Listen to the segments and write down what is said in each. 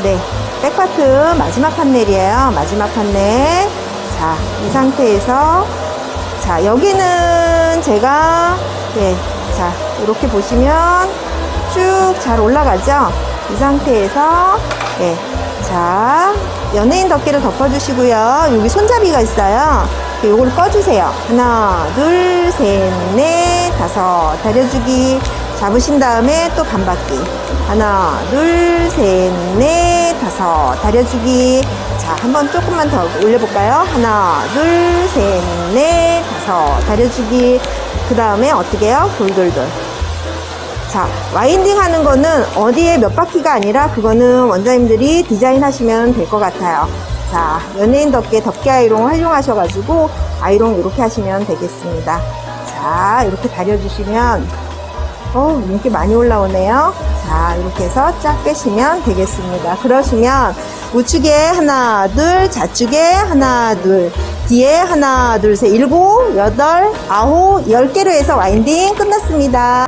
네, 백파트 마지막 판넬이에요. 마지막 판넬. 자, 이 상태에서 자, 여기는 제가 네, 자, 이렇게 보시면 쭉 잘 올라가죠. 이 상태에서 네, 자, 연예인 덮개를 덮어주시고요. 여기 손잡이가 있어요. 요걸 꺼주세요. 하나, 둘, 셋, 넷, 다섯. 다려주기. 잡으신 다음에 또 반바퀴. 하나, 둘, 셋, 넷, 다섯. 다려주기. 자, 한번 조금만 더 올려볼까요? 하나, 둘, 셋, 넷, 다섯. 다려주기. 그 다음에 어떻게 해요? 돌돌돌. 자, 와인딩 하는 거는 어디에 몇 바퀴가 아니라 그거는 원장님들이 디자인 하시면 될 것 같아요. 자, 연예인 덮개 아이롱 활용하셔가지고 아이롱 이렇게 하시면 되겠습니다. 자, 이렇게 다려주시면 윤기 많이 올라오네요. 자, 이렇게 해서 쫙 빼시면 되겠습니다. 그러시면 우측에 하나, 둘, 좌측에 하나, 둘, 뒤에 하나, 둘, 셋, 7, 8, 9, 10개로 해서 와인딩 끝났습니다.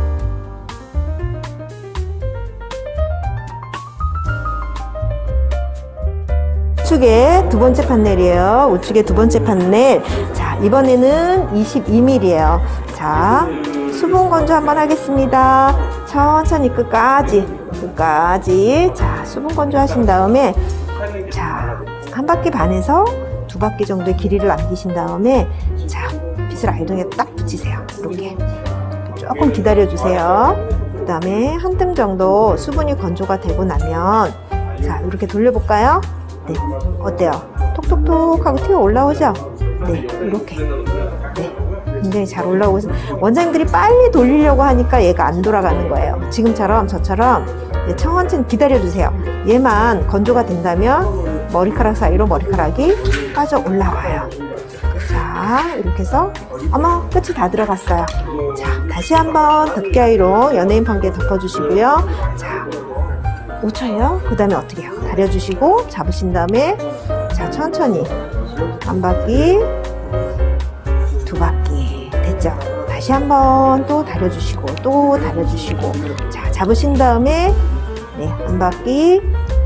우측에 두 번째 판넬이에요. 우측에 두 번째 판넬. 자, 이번에는 22mm예요. 자, 수분 건조 한번 하겠습니다. 천천히 끝까지. 자, 수분 건조 하신 다음에 자, 한 바퀴 반에서 두 바퀴 정도의 길이를 남기신 다음에 자, 빗을 아이롱에 딱 붙이세요. 이렇게 조금 기다려 주세요. 그 다음에 한 뜸 정도 수분이 건조가 되고 나면 자, 이렇게 돌려볼까요? 네, 어때요? 톡톡톡 하고 튀어 올라오죠? 네, 이렇게. 네, 굉장히 잘 올라오고 있습니다. 원장님들이 빨리 돌리려고 하니까 얘가 안 돌아가는 거예요. 지금처럼 저처럼 네, 천천히 기다려주세요. 얘만 건조가 된다면 머리카락 사이로 머리카락이 빠져 올라와요. 자, 이렇게 해서 어머, 끝이 다 들어갔어요. 자, 다시 한번 덮개 아이롱 연예인 판개 덮어주시고요. 자, 5초예요. 그 다음에 어떻게 해요? 다려주시고 잡으신 다음에 자, 천천히 한 바퀴, 두 바퀴 됐죠? 다시 한번 또 다려주시고 또 다려주시고 자, 잡으신 다음에 네, 한 바퀴,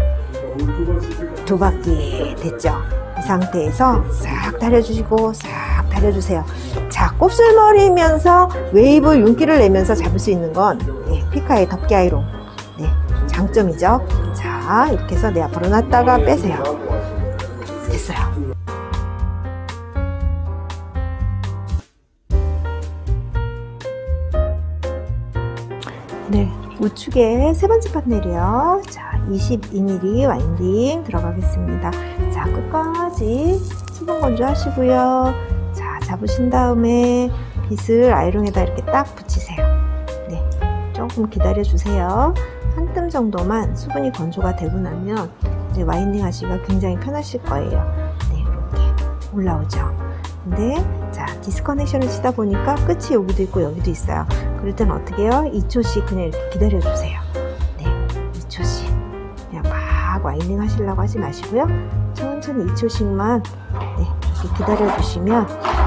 두 바퀴 됐죠? 이 상태에서 싹 다려주시고 싹 다려주세요. 자, 곱슬머리면서 웨이브 윤기를 내면서 잡을 수 있는 건 네, 피카의 덮개 아이롱 네, 장점이죠. 자, 이렇게 해서 내 앞으로 놨다가 빼세요. 됐어요. 네, 우측에 세 번째 판넬이요. 자, 22mm 와인딩 들어가겠습니다. 자, 끝까지 수분 건조 하시고요. 자, 잡으신 다음에 빗을 아이롱에다 이렇게 딱 붙이세요. 네, 조금 기다려 주세요. 한 뜸 정도만 수분이 건조가 되고 나면 이제 와인딩 하시기가 굉장히 편하실 거예요. 네, 이렇게 올라오죠. 근데 자, 디스커넥션을 치다 보니까 끝이 여기도 있고 여기도 있어요. 그럴 때는 어떻게 해요? 2초씩 그냥 이렇게 기다려 주세요. 네, 2초씩 그냥 막 와인딩 하시려고 하지 마시고요. 천천히 2초씩만 네, 이렇게 기다려 주시면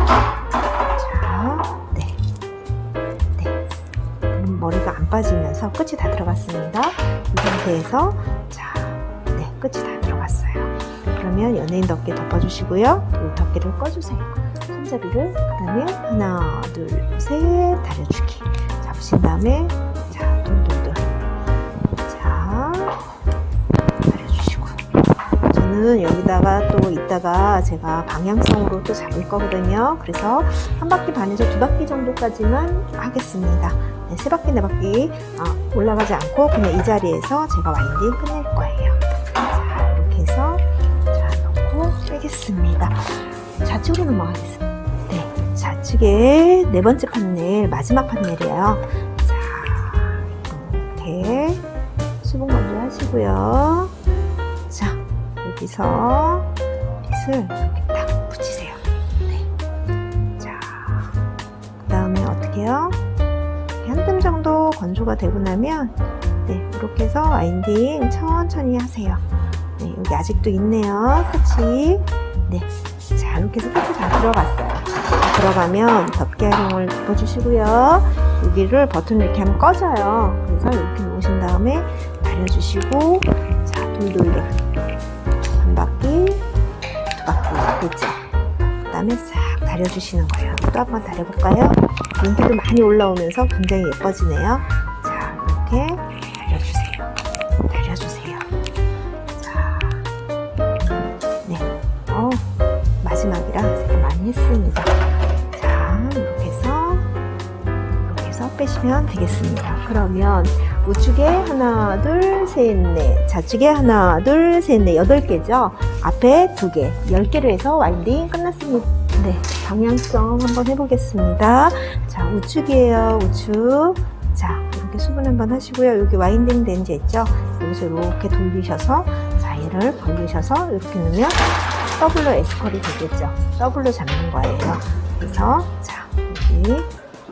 자, 네, 네, 그럼 머리가 안 빠지면서 끝이 다 들어갔습니다. 이 상태에서 자, 네, 끝이 다 들어갔어요. 그러면 연예인 덮개 덮어주시고요. 이 덮개를 꺼주세요. 손잡이를 그 다음에 하나, 둘, 셋 다려주기. 잡으신 다음에 자, 돌돌돌 자, 다려주시고 저는 여기다가 또 이따가 제가 방향성으로 또 잡을 거거든요. 그래서 한 바퀴 반에서 두 바퀴 정도까지만 하겠습니다. 네, 세 바퀴, 네 바퀴 올라가지 않고 그냥 이 자리에서 제가 와인딩 끝낼 거예요. 자, 이렇게 해서 자, 넣고 빼겠습니다. 좌측으로 넘어가겠습니다. 네, 좌측에 네 번째 판넬, 마지막 판넬이에요. 자, 이렇게 수분 건조 하시고요. 자, 여기서 빗을 이렇게 딱 붙이세요. 네. 자, 그 다음에 어떻게 해요? 한 뜸 정도 건조가 되고 나면 네, 이렇게 해서 와인딩 천천히 하세요. 네, 여기 아직도 있네요. 끝이. 네. 자, 이렇게 해서 끝이 다 들어갔어요. 들어가면 덮개 아이롱을 덮어주시고요. 여기를 버튼을 이렇게 하면 꺼져요. 그래서 이렇게 놓으신 다음에 다려주시고 자, 돌돌게 한 바퀴, 두 바퀴 됐죠? 그 다음에 싹 다려주시는 거예요. 또 한 번 다려볼까요? 윤기도 많이 올라오면서 굉장히 예뻐지네요. 자, 이렇게 다려주세요. 자, 네, 마지막이라 제가 많이 했습니다. 자, 이렇게 해서 빼시면 되겠습니다. 그러면 우측에 하나, 둘, 셋, 넷, 좌측에 하나, 둘, 셋, 넷, 8개죠? 앞에 2개, 10개로 해서 와인딩 끝났습니다. 네, 방향성 한번 해보겠습니다. 자, 우측이에요, 우측. 자, 이렇게 수분 한번 하시고요. 여기 와인딩 렌즈 있죠? 여기서 이렇게 돌리셔서, 자, 얘를 벌리셔서 이렇게 넣으면 더블로 에스컬이 되겠죠? 더블로 잡는 거예요. 그래서, 자, 여기,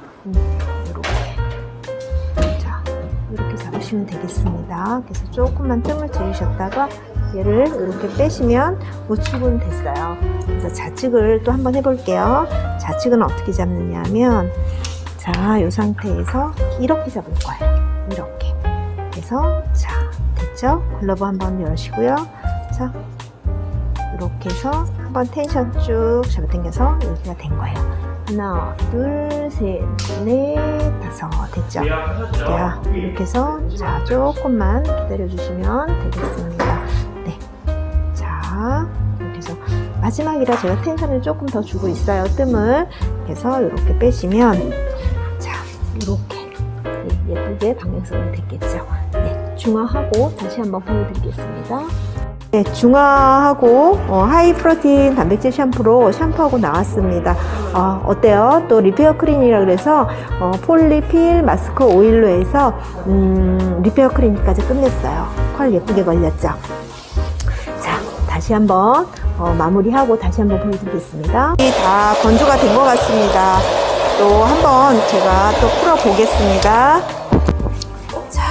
이렇게 잡으시면 되겠습니다. 그래서 조금만 뜸을 들이셨다가 얘를 이렇게 빼시면 우측은 됐어요. 그래서 좌측을 또 한번 해볼게요. 좌측은 어떻게 잡느냐 하면, 자, 이 상태에서 이렇게 잡을 거예요. 이렇게. 그래서, 자, 됐죠? 글러브 한번 열으시고요. 자, 이렇게 해서 한번 텐션 쭉 잡아당겨서 이렇게가 된 거예요. 하나, 둘, 셋, 넷, 5 됐죠? 자, 이렇게 해서 자, 조금만 기다려주시면 되겠습니다. 네, 자, 이렇게 해서 마지막이라 제가 텐션을 조금 더 주고 있어요. 뜸을. 그래서 이렇게 빼시면, 자, 이렇게 예쁘게 방향성이 됐겠죠? 네, 중화하고 다시 한번 보여드리겠습니다. 네, 중화하고 하이 프로틴 단백질 샴푸로 샴푸하고 나왔습니다. 어때요? 또 리페어 크린이라 그래서 폴리필 마스크 오일로 해서 리페어 크린까지 끝냈어요. 컬 예쁘게 걸렸죠? 자, 다시 한번 마무리하고 다시 한번 보여드리겠습니다. 다 건조가 된 것 같습니다. 또 한번 제가 또 풀어 보겠습니다. 자,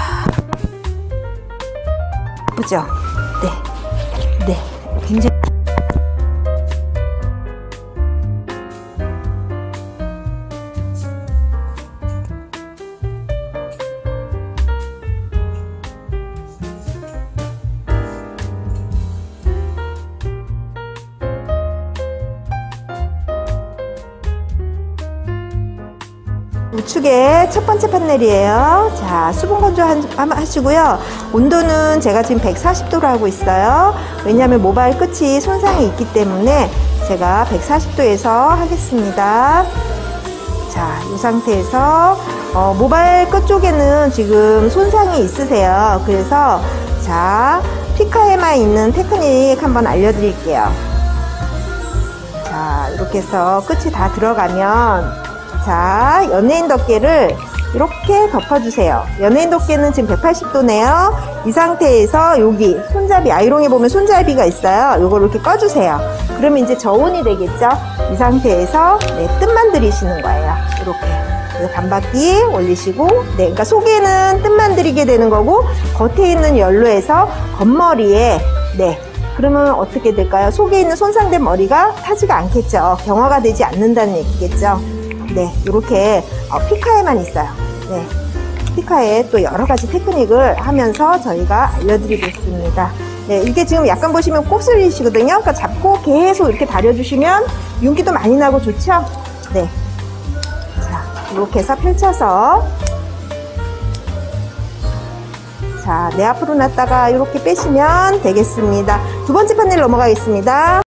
예쁘죠? 네. 네, 굉장히 우측에 첫 번째 판넬이에요. 자, 수분 건조 하시고요. 온도는 제가 지금 140도로 하고 있어요. 왜냐하면 모바일 끝이 손상이 있기 때문에 제가 140도에서 하겠습니다. 자, 이 상태에서 모바일 끝 쪽에는 지금 손상이 있으세요. 그래서 자, 피카에만 있는 테크닉 한번 알려드릴게요. 자, 이렇게 해서 끝이 다 들어가면, 자, 연예인 덮개를 이렇게 덮어주세요. 연예인 덮개는 지금 180도네요. 이 상태에서 여기 손잡이, 아이롱에 보면 손잡이가 있어요. 요걸 이렇게 꺼주세요. 그러면 이제 저온이 되겠죠? 이 상태에서 네, 뜸만 들이시는 거예요. 이렇게. 그래서 반바퀴 올리시고, 네, 그러니까 속에는 뜸만 들이게 되는 거고, 겉에 있는 열로에서 겉머리에, 네, 그러면 어떻게 될까요? 속에 있는 손상된 머리가 타지가 않겠죠? 경화가 되지 않는다는 얘기겠죠? 네, 이렇게 피카에만 있어요. 네, 피카에 또 여러 가지 테크닉을 하면서 저희가 알려드리고 있습니다. 네, 이게 지금 약간 보시면 곱슬이시거든요. 그러니까 잡고 계속 이렇게 다려주시면 윤기도 많이 나고 좋죠? 네, 자, 이렇게 해서 펼쳐서, 자, 내 앞으로 놨다가 이렇게 빼시면 되겠습니다. 두 번째 판넬 넘어가겠습니다.